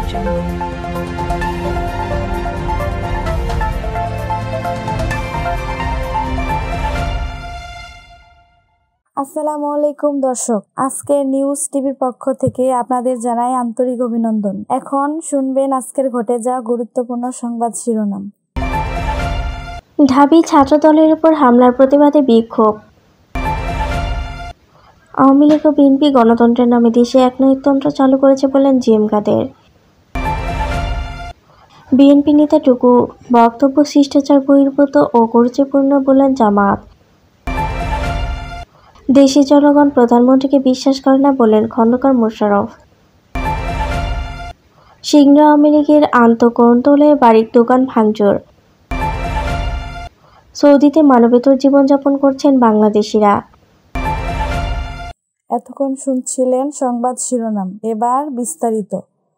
Channel. আসসালামু আলাইকুম দর্শক, আজকে নিউজ টিভির পক্ষ থেকে আপনাদের জানাই আন্তরিক অভিনন্দন। এখন শুনবেন আজকের ঘটে যাওয়া গুরুত্বপূর্ণ সংবাদ শিরোনাম। ঢাবি ছাত্রদলের উপর হামলার প্রতিবাদে বিক্ষোভ। আওয়ামী লীগ ও বিএনপি গণতন্ত্রের নামে দেশে একনায়কতন্ত্র চালু করেছে বললেন জিএম কাদের। বিএনপি নেতা টুকু বক্তব্য শিষ্টাচার বহির্ভূত ও কুরুচিপূর্ণ বললেন জামাত। দেশের জনগণ প্রধানমন্ত্রীকে বিশ্বাস করে না বললেন খন্দকার মোশাররফ। সিংড়া আওয়ামী লীগের আন্তঃকরণতলে বাড়ির দোকান ভাঙচুর। সৌদিতে মানবেতর জীবনযাপন করছেন বাংলাদেশিরা। এতক্ষণ শুনছিলেন সংবাদ শিরোনাম, এবার বিস্তারিত।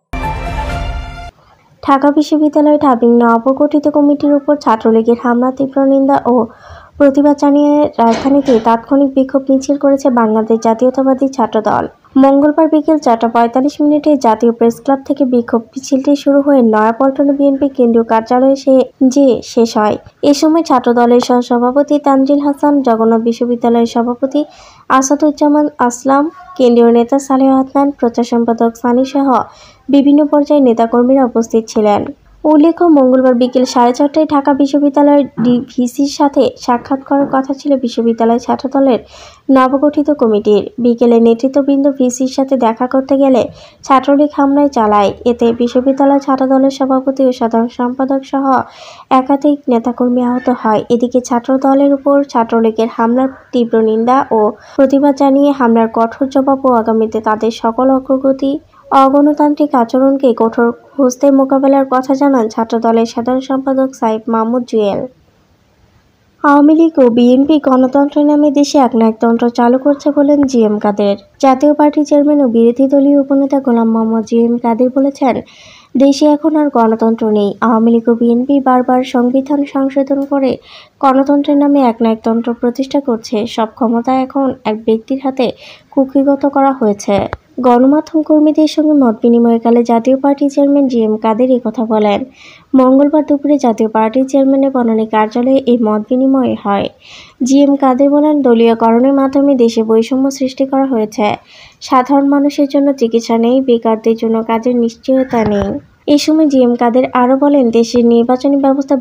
ঢাকা বিশ্ববিদ্যালয় ঢাবি নবগঠিত কমিটির উপর ছাত্রলীগের হামলা তীব্র নিন্দা ও প্রতিবাদ জানিয়ে রাজধানীতে তাৎক্ষণিক বিক্ষোভ মিছিল করেছে বাংলাদেশ জাতীয়তাবাদী ছাত্রদল। মঙ্গলবার বিকেল 4:45 জাতীয় প্রেস ক্লাব থেকে বিক্ষোভ মিছিলটি শুরু হয়ে নয়াপল্টনে বিএনপি কেন্দ্রীয় কার্যালয়ে শেষ হয়। এ সময় ছাত্রদলের সহসভাপতি তানজিল হাসান, জগন্নাথ বিশ্ববিদ্যালয়ের সভাপতি আসাদুজ্জামান আসলাম, কেন্দ্রীয় নেতা সালেহ আদনান, প্রচার সম্পাদক সানি সহ বিভিন্ন পর্যায়ের নেতাকর্মীরা উপস্থিত ছিলেন। উল্লেখ্য, মঙ্গলবার বিকেল 4:30টায় ঢাকা বিশ্ববিদ্যালয়ের ভিসির সাথে সাক্ষাৎ করার কথা ছিল বিশ্ববিদ্যালয় ছাত্রদলের নবগঠিত কমিটির। বিকেলে নেতৃত্ববৃন্দ ভিসির সাথে দেখা করতে গেলে ছাত্রলীগ হামলায় চালায়। এতে বিশ্ববিদ্যালয় ছাত্রদলের সভাপতি ও সাধারণ সম্পাদক সহ একাধিক নেতাকর্মী আহত হয়। এদিকে ছাত্রদলের উপর ছাত্রলীগের হামলার তীব্র নিন্দা ও প্রতিবাদ জানিয়ে হামলার কঠোর জবাব ও আগামীতে তাদের সকল অগণতান্ত্রিক আচরণকে কঠোর হস্তে মোকাবেলার কথা জানান ছাত্রদলের সাধারণ সম্পাদক সাইফ মাহমুদ জুয়েল। আওয়ামী লীগ ও বিএনপি গণতন্ত্রের নামে দেশে একনায়কতন্ত্র চালু করছে বলেন জিএম কাদের। জাতীয় পার্টির চেয়ারম্যান ও বিরোধী দলীয় উপনেতা গোলাম মোহাম্মদ জিএম কাদের বলেছেন, দেশে এখন আর গণতন্ত্র নেই। আওয়ামী লীগ ও বিএনপি বারবার সংবিধান সংশোধন করে গণতন্ত্রের নামে একনায়কতন্ত্র প্রতিষ্ঠা করছে। সব ক্ষমতা এখন এক ব্যক্তির হাতে কুক্ষিগত করা হয়েছে। গণমাধ্যম কর্মীদের সঙ্গে মত বিনিময়কালে জাতীয় পার্টির চেয়ারম্যান জিএম কাদের এই কথা বলেন। মঙ্গলবার দুপুরে জাতীয় পার্টির চেয়ারম্যানের বনানী কার্যালয়ে এই মত বিনিময় হয়। জিএম কাদের বলেন, দলীয়করণের মাধ্যমে দেশে বৈষম্য সৃষ্টি করা হয়েছে। সাধারণ মানুষের জন্য চিকিৎসা নেই, বেকারদের জন্য কাজের নিশ্চয়তা নেই। এ সময় জিএম কাদের আরও বলেন, দেশের নির্বাচনী ব্যবস্থা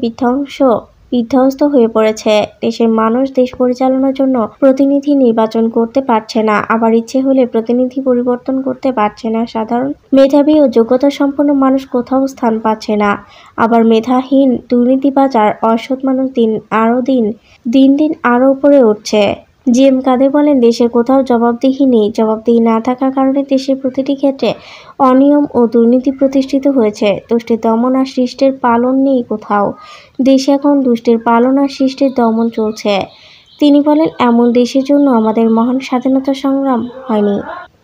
বিধ্বস্ত হয়ে পড়েছে। দেশের মানুষ দেশ পরিচালনার জন্য প্রতিনিধি নির্বাচন করতে পারছে না, আবার ইচ্ছে হলে প্রতিনিধি পরিবর্তন করতে পারছে না। সাধারণ মেধাবী ও যোগ্যতা সম্পন্ন মানুষ কোথাও স্থান পাচ্ছে না, আবার মেধাহীন দুর্নীতিবাজ আর অসৎ মানুষ দিন দিন আরও উপরে উঠছে। জিএম কাদের বলেন, দেশের কোথাও জবাবদিহি নেই। জবাবদিহি না থাকার কারণে দেশের প্রতিটি ক্ষেত্রে অনিয়ম ও দুর্নীতি প্রতিষ্ঠিত হয়েছে। দুষ্টের দমন আর শিষ্টের পালন নেই কোথাও। দেশে এখন দুষ্টের পালন আর শিষ্টের দমন চলছে। তিনি বলেন, এমন দেশের জন্য আমাদের মহান স্বাধীনতা সংগ্রাম হয়নি।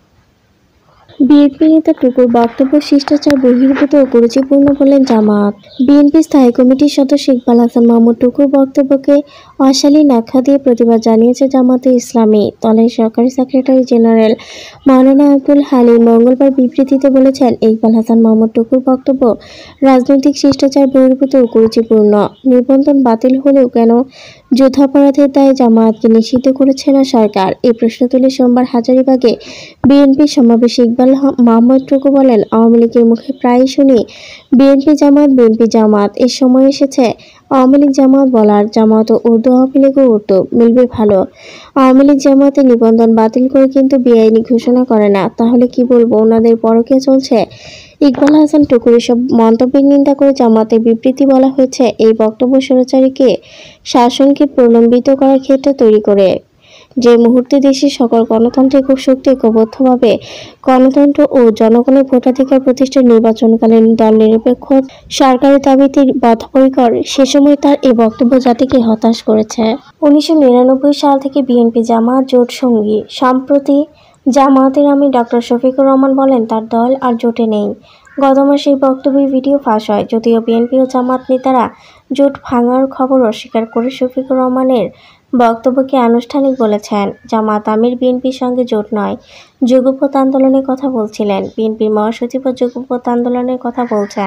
বিএনপি নেতা টুকুর বক্তব্য শিষ্টাচার বহির্ভূত ও কুরুচিপূর্ণ বললেন জামাত। বিএনপি স্থায়ী কমিটির সদস্য ইকবাল হাসান মাহমুদ টুকুর বক্তব্যকে অশালীন আখ্যা দিয়ে প্রতিবাদ জানিয়েছে জামাতে ইসলামী। দলের সহকারী সেক্রেটারি জেনারেল মাওলানা আব্দুল হালিম মঙ্গলবার বিবৃতিতে বলেছেন, ইকবাল হাসান মাহমুদ টুকুর বক্তব্য রাজনৈতিক শিষ্টাচার বহির্ভূত ও কুরুচিপূর্ণ। নিবন্ধন বাতিল হলেও কেন যুদ্ধাপরাধের দায়ে জামায়াতকে নিষিদ্ধ করেছে না সরকার? এই প্রশ্ন তুলে সোমবার হাজারীবাগে বিএনপির সমাবেশে ইকবাল মাহমুদ টুকু বলেন, আওয়ামী লীগের মুখে প্রায়ই শুনি বিএনপি জামাত। এর সময় এসেছে আওয়ামী লীগ জামাত বলার। জামাত ও উর্দু, আওয়ামী লীগও উর্দু, মিলবে ভালো। আওয়ামী লীগ জামাতের নিবন্ধন বাতিল করে কিন্তু বেআইনি ঘোষণা করে না, তাহলে কি বলবো ওনাদের পরকীয়া চলছে? ইকবাল হাসান টুকুর এসব মন্তব্যের নিন্দা করে জামাতের বিবৃতি বলা হয়েছে, এই বক্তব্য স্বৈরাচারীকে শাসনকে প্রলম্বিত করার ক্ষেত্রে তৈরি করে। যে মুহূর্তে দেশের সকল গণতান্ত্রিক শক্তি ঐক্যবদ্ধভাবে গণতন্ত্র ও জনগণের ভোটাধিকার প্রতিষ্ঠার নির্বাচনকালীন দল নিরপেক্ষ সরকারের দাবিতে বদ্ধপরিকর, সে সময় তার এই বক্তব্য জাতিকে হতাশ করেছে। 1999 সাল থেকে বিএনপি জামায়াত জোট সঙ্গী। সম্প্রতি জামায়াতের আমির ডক্টর শফিকুর রহমান বলেন, তার দল আর জোটে নেই। গত মাসে এই বক্তব্যের ভিডিও ফাঁস হয়। যদিও বিএনপি ও জামায়াত নেতারা জোট ভাঙার খবর অস্বীকার করে শফিকুর রহমানের বক্তব্যকে আনুষ্ঠানিক বলেছেন। জামাত আমির বিএনপির সঙ্গে জোট নয়, যুগপৎ আন্দোলনের কথা বলছিলেন। বিএনপির মহাসচিবও যুগপৎ আন্দোলনের কথা বলছেন।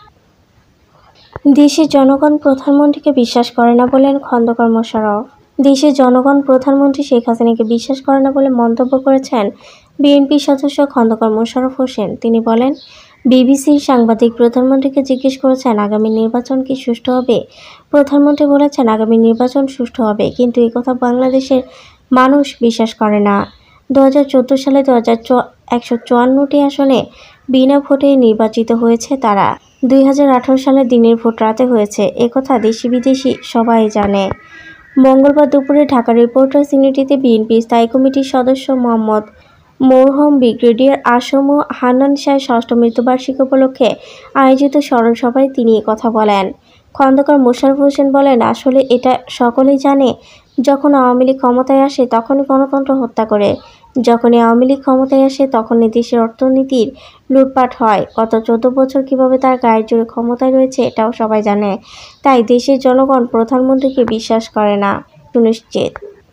দেশের জনগণ প্রধানমন্ত্রীকে বিশ্বাস করে না বলেন খন্দকার মোশাররফ। দেশের জনগণ প্রধানমন্ত্রী শেখ হাসিনাকে বিশ্বাস করে না বলে মন্তব্য করেছেন বিএনপি সদস্য খন্দকার মোশাররফ হোসেন। তিনি বলেন, বিবিসির সাংবাদিক প্রধানমন্ত্রীকে জিজ্ঞেস করেছেন আগামী নির্বাচন কি সুষ্ঠু হবে। প্রধানমন্ত্রী বলেছেন আগামী নির্বাচন সুষ্ঠু হবে, কিন্তু একথা বাংলাদেশের মানুষ বিশ্বাস করে না। 2014 সালে 154টি আসনে বিনা ভোটে নির্বাচিত হয়েছে তারা। 2018 সালে দিনের ভোট রাতে হয়েছে, একথা দেশি বিদেশি সবাই জানে। মঙ্গলবার দুপুরে ঢাকা রিপোর্টার্স ইউনিটিতে বিএনপি স্থায়ী কমিটির সদস্য মোহাম্মদ মরহুম ব্রিগেডিয়ার আসম হান্নান শাহের ষষ্ঠ মৃত্যুবার্ষিকী উপলক্ষে আয়োজিত স্মরণ সভায় তিনি কথা বলেন। খন্দকার মোশাররফ হোসেন বলেন, আসলে এটা সকলেই জানে, যখন আওয়ামী লীগ ক্ষমতায় আসে তখনই গণতন্ত্র হত্যা করে, যখনই আওয়ামী লীগ ক্ষমতায় আসে তখনই দেশের অর্থনীতির লুটপাট হয়। গত 14 বছর কিভাবে তার গায়ের জোরে ক্ষমতায় রয়েছে এটাও সবাই জানে। তাই দেশের জনগণ প্রধানমন্ত্রীকে বিশ্বাস করে না, সুনিশ্চিত।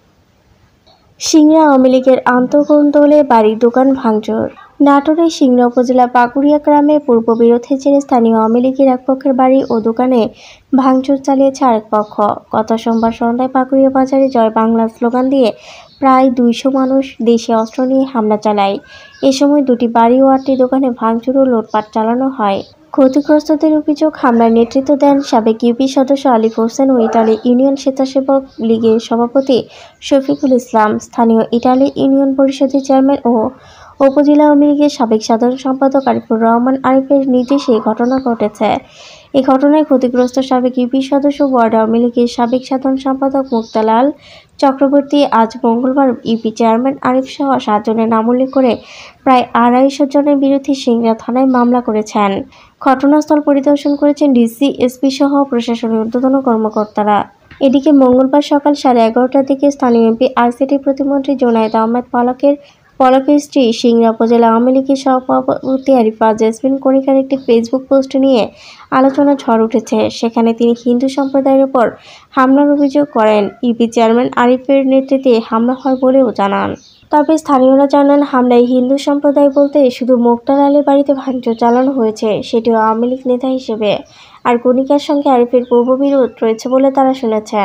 সিংড়া আওয়ামী লীগের আন্তঃকোন্দলে বাড়ি দোকান ভাঙচুর। নাটোরের সিংড়া উপজেলা পাকুড়িয়া গ্রামে পূর্ববিরোধের জেরে স্থানীয় আওয়ামী লীগের এক পক্ষের বাড়ি ও দোকানে ভাঙচুর চালিয়েছে আরেক পক্ষ। গত সোমবার সন্ধ্যায় পাকুড়িয়া বাজারে জয় বাংলা স্লোগান দিয়ে প্রায় 200 মানুষ দেশীয় অস্ত্র নিয়ে হামলা চালায়। এ সময় দুটি বাড়ি ও 8টি দোকানে ভাঙচুর ও লুটপাট চালানো হয়। ক্ষতিগ্রস্তদের অভিযোগ, হামলার নেতৃত্ব দেন সাবেক ইউপি সদস্য আলিফ হোসেন ও ইটালি ইউনিয়ন স্বেচ্ছাসেবক লীগের সভাপতি শফিকুল ইসলাম। স্থানীয় ইটালি ইউনিয়ন পরিষদের চেয়ারম্যান ও উপজেলা আওয়ামী লীগের সাবেক সাধারণ সম্পাদক আরিফুর রহমান আরিফের নির্দেশে এই ঘটনা ঘটেছে। এই ঘটনায় ক্ষতিগ্রস্ত সাবেক ইউপি সদস্য ওয়ার্ড আওয়ামী লীগের সাবেক সাধারণ সম্পাদক মুক্তালাল চক্রবর্তী আজ মঙ্গলবার ইউপি চেয়ারম্যান আরিফ সহ 7 জনের নাম উল্লেখ করে প্রায় 250 জনের বিরুদ্ধে সিংড়া থানায় মামলা করেছেন। ঘটনাস্থল পরিদর্শন করেছেন ডিসি, এসপি সহ প্রশাসনের ঊর্ধ্বতন কর্মকর্তারা। এদিকে মঙ্গলবার সকাল 11:30টার দিকে স্থানীয় এমপি আইসিটি প্রতিমন্ত্রী জোনায়েদ আহমেদ পলকের স্ত্রী সিংড়া উপজেলা আওয়ামী লীগের সভাপতি আরিফা জেসমিন কণিকার একটি ফেসবুক পোস্ট নিয়ে আলোচনা ঝড় উঠেছে। সেখানে তিনি হিন্দু সম্প্রদায়ের উপর হামলার অভিযোগ করেন। ইউপি চেয়ারম্যান আরিফের নেতৃত্বে হামলা হয় বলেও জানান। তবে স্থানীয়রা জানান, হামলায় হিন্দু সম্প্রদায় বলতে শুধু মোক্তালালের বাড়িতে ভাঙচুর চালানো হয়েছে, সেটিও আওয়ামী লীগ নেতা হিসেবে। আর কণিকার সঙ্গে আরিফের পূর্ববিরোধ রয়েছে বলে তারা শুনেছেন।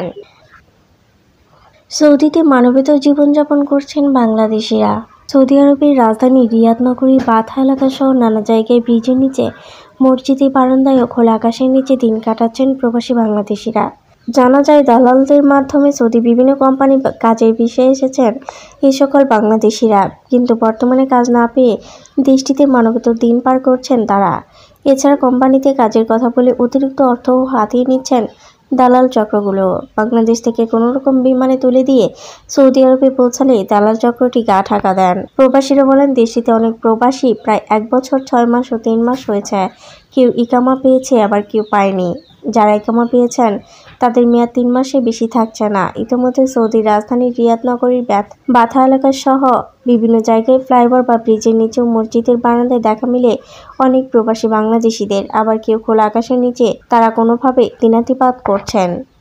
সৌদিতে মানবেতর জীবনযাপন করছেন বাংলাদেশিরা। সৌদি আরবের রাজধানী রিয়াদ নগরীর বাথা এলাকা সহ নানা জায়গায় ব্রিজের নিচে, মসজিদের বারান্দায় ও খোলা আকাশের নিচে দিন কাটাচ্ছেন প্রবাসী বাংলাদেশিরা। জানা যায়, দালালদের মাধ্যমে সৌদি বিভিন্ন কোম্পানি কাজের বিষয়ে এসেছেন এই সকল বাংলাদেশিরা, কিন্তু বর্তমানে কাজ না পেয়ে দেশটিতে মানবেতর দিন পার করছেন তারা। এছাড়া কোম্পানিতে কাজের কথা বলে অতিরিক্ত অর্থও হাতিয়ে নিচ্ছেন দালাল চক্রগুলো। বাংলাদেশ থেকে কোনোরকম বিমানে তুলে দিয়ে সৌদি আরবে পৌঁছালে দালাল চক্রটি গা ঢাকা দেন। প্রবাসীরা বলেন, দেশটিতে অনেক প্রবাসী প্রায় 1 বছর 6 মাস ও 3 মাস হয়েছে। কেউ ইকামা পেয়েছে, আবার কেউ পায়নি। যারা ইকামা পেয়েছেন তাদের মেয়াদ 3 মাসের বেশি থাকছে না। ইতিমধ্যে সৌদির রাজধানী রিয়াদ নগরীর বাথা এলাকা সহ বিভিন্ন জায়গায় ফ্লাইওভার বা ব্রিজের নিচেও মসজিদের বারান্দায় দেখা মিলে অনেক প্রবাসী বাংলাদেশিদের। আবার কেউ খোলা আকাশের নিচে, তারা কোনোভাবে দিনাতিপাত করছেন।